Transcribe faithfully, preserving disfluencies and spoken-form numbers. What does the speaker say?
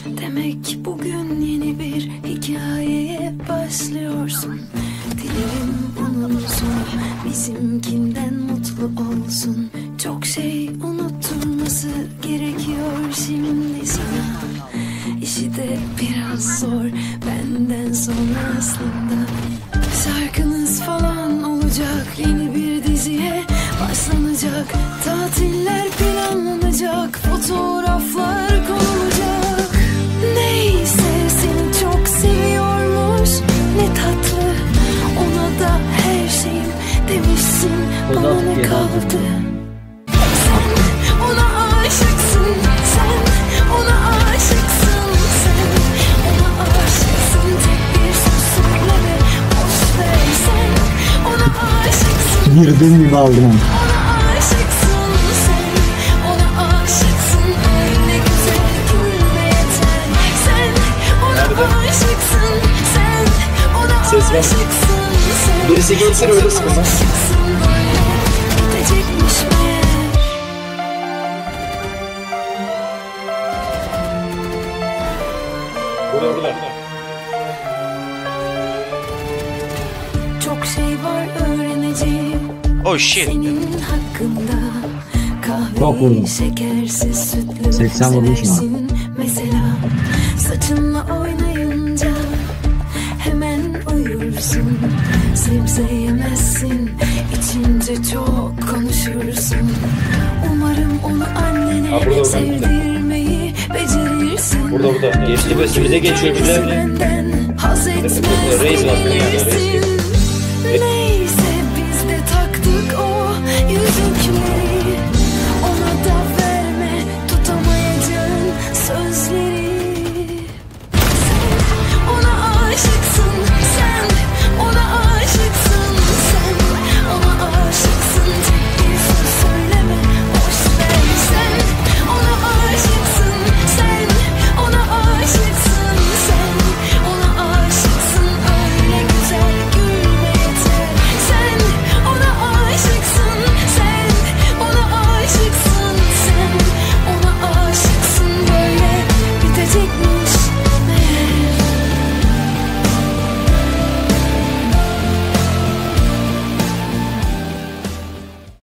Demek bugün yeni bir hikayeye başlıyorsun. Dilerim onun sonu bizimkinden mutlu olsun. Çok şey unutturması gerekiyor şimdi sana. İşi de biraz zor benden sonra aslında. Şarkınız falan olacak, yeni bir diziye başlanacak. Tatiller planlanacak, fotoğraflar konulacak. Neyse seni çok seviyormuş, ne tatlı. Ona da her şeyim demişsin, bana ne kaldı? Sen ona aşıksın, sen ona aşıksın, sen ona aşıksın. Tek bir söz söyle ve boş ver, sen ona aşıksın. Bir dönüm aldım. Ses ver. Birisi gelsin öyle sıkılmaz. Burada burada. Çok şey var öğreneceğim. Oh shit. Senin hakkında Çok kahveyi şekersiz sütlü seksen vurmuş mu? seversin. Mesela saçınla oynayınca hemen uyursun. Sebze yemezsin, içince çok konuşursun. Umarım onu annene Ha, burada, sevdirmeyi becerirsin. Burada burada. Geçti ve sürede geçiyor bile. Haz etmez Reis var. bilirsin. Reis.